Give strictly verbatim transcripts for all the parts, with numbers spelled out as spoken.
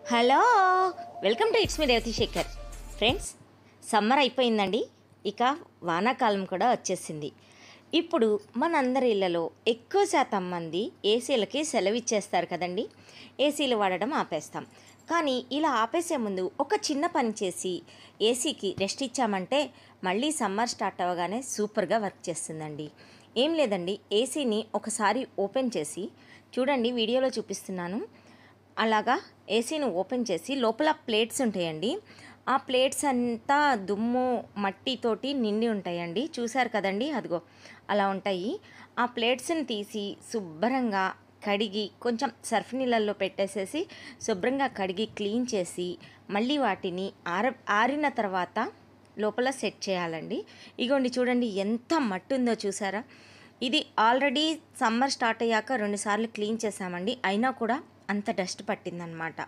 Hello, welcome to it's me Revathi Shekar. Friends, summer అయిపోయిందండి, ఇక వానాకాలం కూడా వచ్చేసింది. ఇప్పుడు మనందరి ఇళ్లలో ఎక్కువ శాతం మంది ఏసీలకి సెలవు ఇచ్చేస్తారు కదండి. ఏసీలు వాడడం ఆపేస్తాం. కానీ ఇలా ఆపేసే ముందు ఒక చిన్న పని చేసి ఏసీకి రెస్ట్ ఇచ్చామంటే మళ్ళీ సమ్మర్ స్టార్ట్ అవ్వగానే సూపర్గా వర్క్ చేస్తుందండి. ఏం లేదండి, ఏసీని ఒకసారి ఓపెన్ చేసి చూడండి, వీడియోలో చూపిస్తున్నాను. అలాగా ఏసీని ఓపెన్ చేసి లోపల ప్లేట్స్ ఉంటాయండి. ఆ ప్లేట్స్ అంతా దుమ్ము మట్టితోటి నిండి ఉంటాయండి. చూశారు కదండి, అదిగో అలా ఉంటాయి. ఆ ప్లేట్స్ని తీసి శుభ్రంగా కడిగి కొంచెం సర్ఫ్ నీళ్ళల్లో పెట్టేసేసి శుభ్రంగా కడిగి క్లీన్ చేసి మళ్ళీ వాటిని ఆర ఆరిన తర్వాత లోపల సెట్ చేయాలండి. ఇగోండి చూడండి, ఎంత మట్టి ఉందో చూసారా. ఇది ఆల్రెడీ సమ్మర్ స్టార్ట్ అయ్యాక రెండుసార్లు క్లీన్ చేసామండి, అయినా కూడా అంత డస్ట్ పట్టిందనమాట.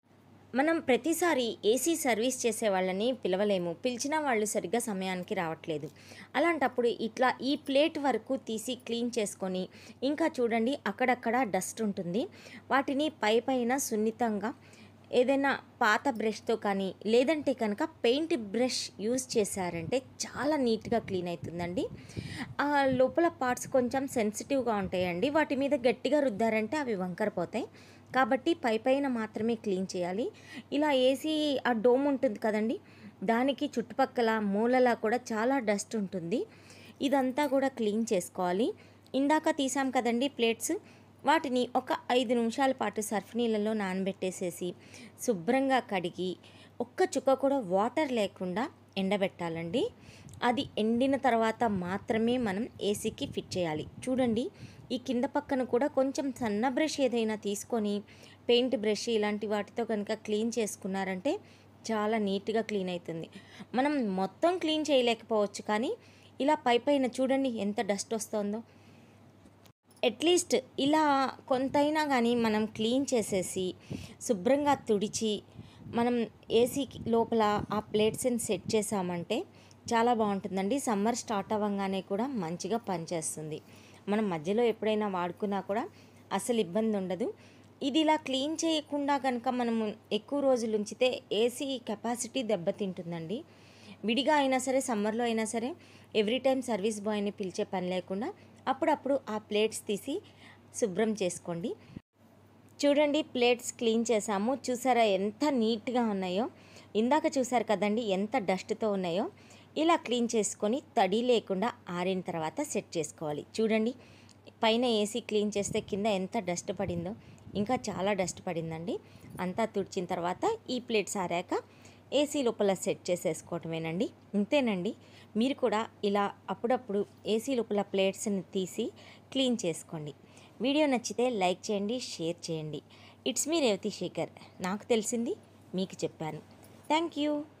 మనం ప్రతిసారి ఏసీ సర్వీస్ చేసే వాళ్ళని పిలవలేము, పిలిచిన వాళ్ళు సరిగ్గా సమయానికి రావట్లేదు. అలాంటప్పుడు ఇట్లా ఈ ప్లేట్ వరకు తీసి క్లీన్ చేసుకొని, ఇంకా చూడండి అక్కడక్కడ డస్ట్ ఉంటుంది, వాటిని పై పైన సున్నితంగా ఏదైనా పాత బ్రష్తో కానీ లేదంటే కనుక పెయింట్ బ్రష్ యూజ్ చేశారంటే చాలా నీట్గా క్లీన్ అవుతుందండి. ఆ లోపల పార్ట్స్ కొంచెం సెన్సిటివ్గా ఉంటాయండి, వాటి మీద గట్టిగా రుద్దారంటే అవి వంకరపోతాయి. కాబట్టి పై పైన మాత్రమే క్లీన్ చేయాలి. ఇలా ఏసీ ఆ డోమ్ ఉంటుంది కదండి, దానికి చుట్టుపక్కల మూలలా కూడా చాలా డస్ట్ ఉంటుంది. ఇదంతా కూడా క్లీన్ చేసుకోవాలి. ఇందాక తీసాం కదండి ప్లేట్స్, వాటిని ఒక ఐదు నిమిషాల పాటు సర్ఫ్ నీళ్ళలో నానబెట్టేసేసి శుభ్రంగా కడిగి ఒక్క చుక్క కూడా వాటర్ లేకుండా ఎండబెట్టాలండి. అది ఎండిన తర్వాత మాత్రమే మనం ఏసీకి ఫిట్ చేయాలి. చూడండి, ఈ కింద పక్కన కూడా కొంచెం సన్న బ్రష్ ఏదైనా తీసుకొని పెయింట్ బ్రష్ ఇలాంటి వాటితో కనుక క్లీన్ చేసుకున్నారంటే చాలా నీట్గా క్లీన్ అవుతుంది. మనం మొత్తం క్లీన్ చేయలేకపోవచ్చు, కానీ ఇలా పై పైన చూడండి ఎంత డస్ట్ వస్తుందో. అట్లీస్ట్ ఇలా కొంతైనా కానీ మనం క్లీన్ చేసేసి శుభ్రంగా తుడిచి మనం ఏసీ లోపల ఆ ప్లేట్స్ని సెట్ చేసామంటే చాలా బాగుంటుందండి. సమ్మర్ స్టార్ట్ అవ్వగానే కూడా మంచిగా పనిచేస్తుంది. మనం మధ్యలో ఎప్పుడైనా వాడుకున్నా కూడా అసలు ఇబ్బంది ఉండదు. ఇది ఇలా క్లీన్ చేయకుండా కనుక మనము ఎక్కువ రోజులు ఉంచితే ఏసీ కెపాసిటీ దెబ్బతింటుందండి. విడిగా అయినా సరే, సమ్మర్లో అయినా సరే ఎవ్రీ టైం సర్వీస్ బాయ్ని పిలిచే పని లేకుండా అప్పుడప్పుడు ఆ ప్లేట్స్ తీసి శుభ్రం చేసుకోండి. చూడండి, ప్లేట్స్ క్లీన్ చేసాము, చూసారా ఎంత నీట్గా ఉన్నాయో. ఇందాక చూసారు కదండి ఎంత డస్ట్తో ఉన్నాయో. ఇలా క్లీన్ చేసుకొని తడి లేకుండా ఆరిన తర్వాత సెట్ చేసుకోవాలి. చూడండి, పైన ఏసీ క్లీన్ చేస్తే కింద ఎంత డస్ట్ పడిందో, ఇంకా చాలా డస్ట్ పడిందండి. అంతా తుడిచిన తర్వాత ఈ ప్లేట్స్ ఆరాక ఏసీ లోపల సెట్ చేసేసుకోవటమేనండి. ఇంతేనండి. మీరు కూడా ఇలా అప్పుడప్పుడు ఏసీ లోపల ప్లేట్స్ని తీసి క్లీన్ చేసుకోండి. వీడియో నచ్చితే లైక్ చేయండి, షేర్ చేయండి. It's me Revathi Shekar. నాకు తెలిసింది మీకు చెప్పాను. Thank you.